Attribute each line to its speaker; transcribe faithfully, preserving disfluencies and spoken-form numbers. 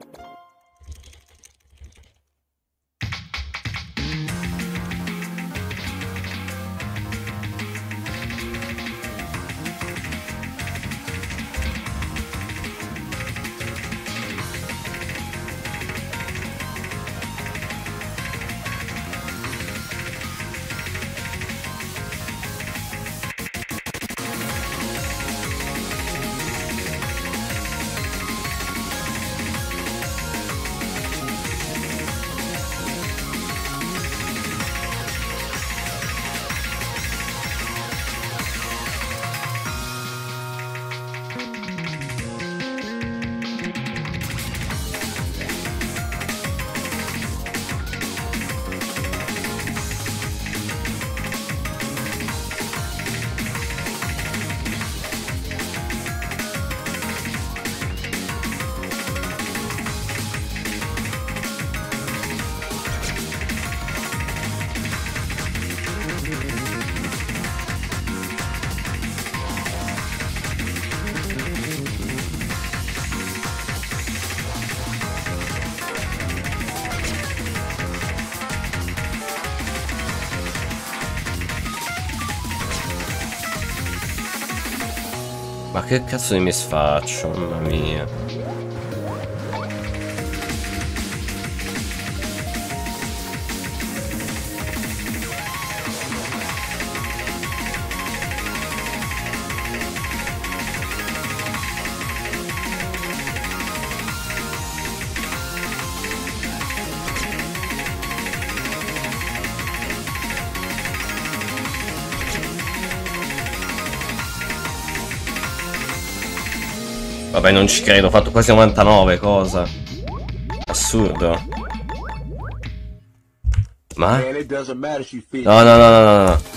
Speaker 1: Ma che cazzo di misfaccio, mamma mia. Vabbè, non ci credo, ho fatto quasi novantanove, cosa? Assurdo. Ma? No, no, no, no, no, no.